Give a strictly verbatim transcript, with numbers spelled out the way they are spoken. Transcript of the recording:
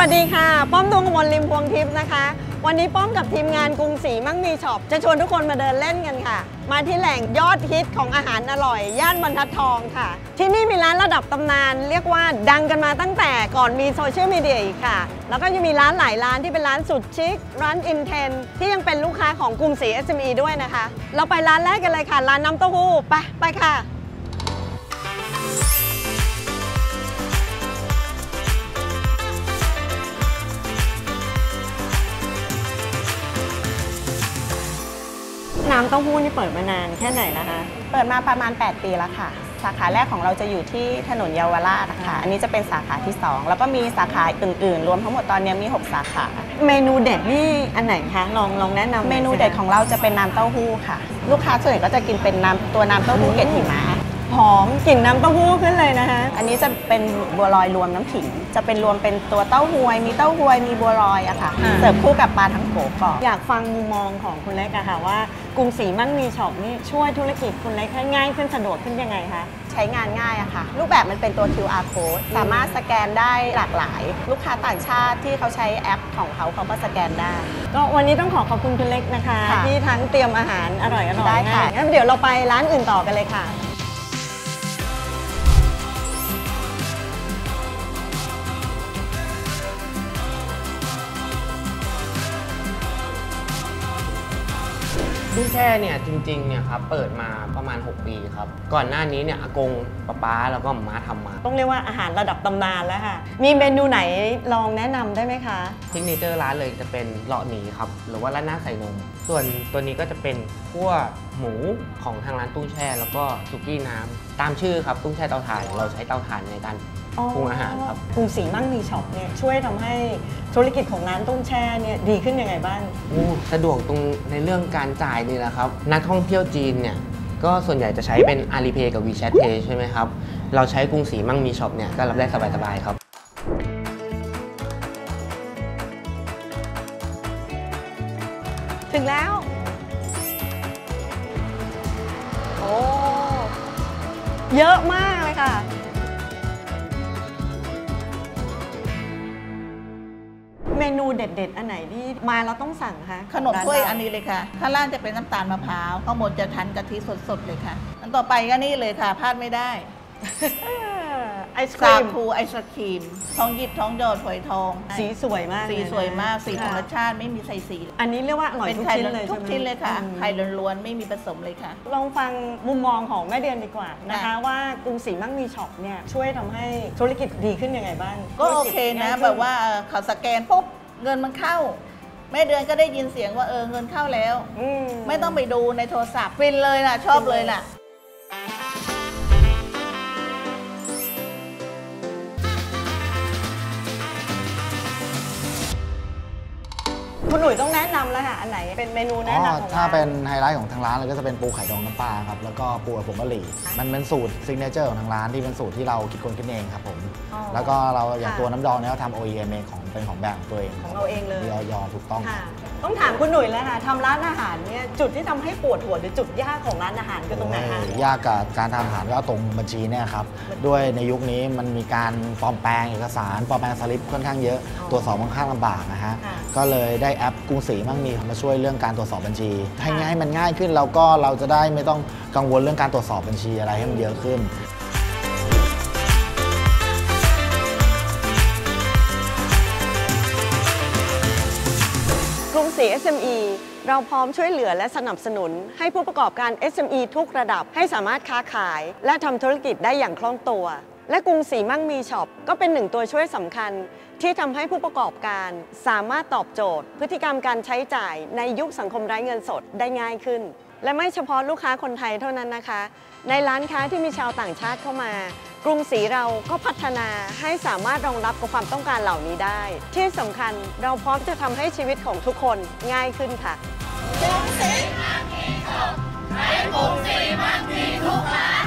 สดีค่ะป้อมดวงกมลริมพวงทิพย์นะคะวันนี้ป้อมกับทีมงานกรุงศรีมั่งมีช็อปจะชวนทุกคนมาเดินเล่นกันค่ะมาที่แหล่งยอดฮิตของอาหารอร่อยย่านบรรทัดทองค่ะที่นี่มีร้านระดับตำนานเรียกว่าดังกันมาตั้งแต่ก่อนมีโซเชียลมีเดียอีกค่ะแล้วก็ยังมีร้านหลายร้านที่เป็นร้านสุดชิคร้านอินเทนที่ยังเป็นลูกค้าของกรุงศรี เอส เอ็ม อี ด้วยนะคะเราไปร้านแรกกันเลยค่ะร้านน้ำเต้าหู้ไปไปค่ะน้ำเต้าหู้นี่เปิดมานานแค่ไหนนะคะเปิดมาประมาณแปดปีแล้วค่ะสาขาแรกของเราจะอยู่ที่ถนนเยาวราชนะคะอันนี้จะเป็นสาขาที่สองแล้วก็มีสาขาอื่นๆรวมทั้งหมดตอนนี้มีหกสาขาเมนูเด็ดนี่อันไหนคะลองลองแนะนำเมนูเด็ดของเราจะเป็นน้ำเต้าหู้ค่ะลูกค้าส่วนใหญ่ก็จะกินเป็นน้ำตัวน้ำเต้าหู้เกล็ดหิมะหอมกลิ่นน้ำเต้าหู้ขึ้นเลยนะคะอันนี้จะเป็นบัวลอยรวมน้ำขิงจะเป็นรวมเป็นตัวเต้าหวยมีเต้าหวยมีบัวลอยอะค่ะเสิร์ฟคู่กับปลาทั้งโขกรอบอยากฟังมุมมองของคุณเล็กอะค่ะว่ากรุงศรีมั่งมีช็อปนี่ช่วยธุรกิจคุณเล็กให้ง่ายขึ้นสะดวกขึ้นยังไงคะใช้งานง่ายอะค่ะรูปแบบมันเป็นตัว คิว อาร์ code สามารถสแกนได้หลากหลายลูกค้าต่างชาติที่เขาใช้แอปของเขาเขาก็สแกนได้ก็วันนี้ต้องขอขอบคุณคุณเล็กนะคะที่ทั้งเตรียมอาหารอร่อยๆได้ค่ะงั้นเดี๋ยวเราไปร้านอื่นต่อกันเลยค่ะตู้แช่เนี่ยจริงๆเนี่ยครับเปิดมาประมาณหกปีครับก่อนหน้านี้เนี่ยอากงป๊าป๊าแล้วก็ม้าทำมาต้องเรียกว่าอาหารระดับตำนานแล้วค่ะมีเมนูไหนลองแนะนำได้ไหมคะซิกเนเจอร์ร้านเลยจะเป็นเลาะหนีครับหรือว่าราดหน้าใส่นมส่วนตัวนี้ก็จะเป็นคั่วหมูของทางร้านตู้แช่แล้วก็สุกี้น้ำตามชื่อครับตู้แช่เตาถ่านเราใช้เตาถ่านในการปรุงอาหารครับกรุงศรีมั่งมีช็อปเนี่ยช่วยทำให้ธุรกิจของร้านตู้แช่เนี่ยดีขึ้นยังไงบ้างสะดวกตรงในเรื่องการจ่ายนี่แหละครับนักท่องเที่ยวจีนเนี่ยก็ส่วนใหญ่จะใช้เป็น Alipay กับ WeChat Pay ใช่ไหมครับเราใช้กรุงศรีมั่งมีช็อปเนี่ยก็รับได้สบายๆครับถึงแล้วโอ้เยอะมากเลยค่ะเมนูเด็ดๆอันไหนที่มาเราต้องสั่งคะขนมถ้วยอันนี้เลยค่ะข้างล่างจะเป็นน้ำตาลมะพร้าวข้างบนจะทันกะทิสดๆเลยค่ะอันต่อไปก็นี่เลยค่ะพลาดไม่ได้ไอศครีมสาคูไอศครีมทองหยิบทองหยอดฝอยทองสีสวยมากสีสวยมากสีธรรมชาติไม่มีใส่สีอันนี้เรียกว่าอร่อยทุกชิ้นเลยทุกชิ้นเลยค่ะไข่ล้วนๆไม่มีผสมเลยค่ะลองฟังมุมมองของแม่เดือนดีกว่านะคะว่ากรุงศรีมั่งมีช็อปเนี่ยช่วยทำให้ธุรกิจดีขึ้นยังไงบ้างก็โอเคนะแบบว่าเขาสแกนปุ๊บเงินมันเข้าแม่เดือนก็ได้ยินเสียงว่าเออเงินเข้าแล้วไม่ต้องไปดูในโทรศัพท์ฟินเลยล่ะชอบเลยล่ะคุณหนุ่ยต้องแนะนำแล้วค่ะอันไหนเป็นเมนูแนะนำของถ้าเป็นไฮไลท์ของทางร้านเลยก็จะเป็นปูไข่ดองน้ำปลาครับแล้วก็ปูกับผงกะหรี่มันเป็นสูตรซิกเนเจอร์ของทางร้านที่เป็นสูตรที่เราคิดคนคิดเองครับผมแล้วก็เราอย่างตัวน้ำดองเนี่ยเราทำ โอ อี เอ็ม เองของเป็นของแบรนด์ของตัวเองของเราเองเลยมีออยถูกต้องต้องถามคุณหนุ่ยแล้วค่ะทำร้านอาหารเนี่ยจุดที่ทำให้ปวดหัวหรือจุดยากของร้านอาหารคือตรงไหนคะยากกับการทำอาหารก็ตรงบัญชีเนี่ยครับด้วยในยุคนี้มันมีการปลอมแปลงเอกสารปลอมแปลงสลิปค่อนข้างเยอะตรวจสอบค่อนข้างลำบากนะฮะก็เลยได้แอปกรุงศรีมั่งมีมาช่วยเรื่องการตรวจสอบบัญชีให้ง่ายมันง่ายขึ้นแล้วก็เราจะได้ไม่ต้องกังวลเรื่องการตรวจสอบบัญชีอะไรให้มันเยอะขึ้นกรุงศรี เอส เอ็ม อี เราพร้อมช่วยเหลือและสนับสนุนให้ผู้ประกอบการ เอส เอ็ม อี ทุกระดับให้สามารถค้าขายและทำธุรกิจได้อย่างคล่องตัวและกรุงศรีมั่งมีช็อปก็เป็นหนึ่งตัวช่วยสำคัญที่ทำให้ผู้ประกอบการสามารถตอบโจทย์พฤติกรรมการใช้จ่ายในยุคสังคมไร้เงินสดได้ง่ายขึ้นและไม่เฉพาะลูกค้าคนไทยเท่านั้นนะคะในร้านค้าที่มีชาวต่างชาติเข้ามากรุงศรีเราก็พัฒนาให้สามารถรองรับกับความต้องการเหล่านี้ได้ที่สำคัญเราพร้อมจะทำให้ชีวิตของทุกคนง่ายขึ้นค่ะกรุงศรีมั่งมีช็อปให้กรุงศรีมั่งมีทุกร้าน